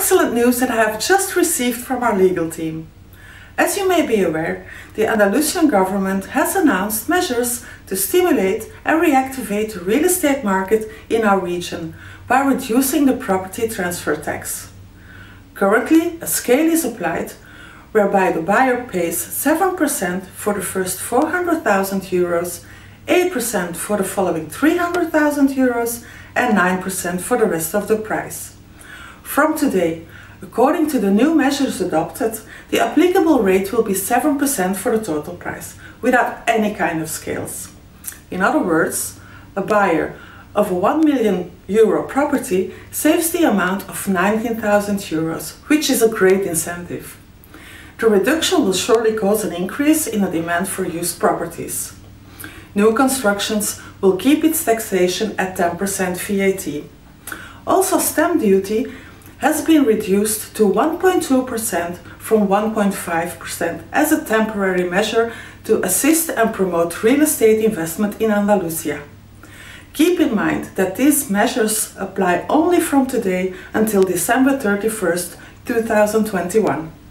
excellent news that I have just received from our legal team. As you may be aware, the Andalusian government has announced measures to stimulate and reactivate the real estate market in our region by reducing the property transfer tax. Currently, a scale is applied whereby the buyer pays 7% for the first 400,000 euros, 8% for the following 300,000 euros and 9% for the rest of the price. From today, according to the new measures adopted, the applicable rate will be 7% for the total price, without any kind of scales. In other words, a buyer of a 1 million euro property saves the amount of 19,000 euros, which is a great incentive. The reduction will surely cause an increase in the demand for used properties. New constructions will keep its taxation at 10% VAT. Also, stamp duty has been reduced to 1.2% from 1.5% as a temporary measure to assist and promote real estate investment in Andalusia. Keep in mind that these measures apply only from today until December 31st, 2021.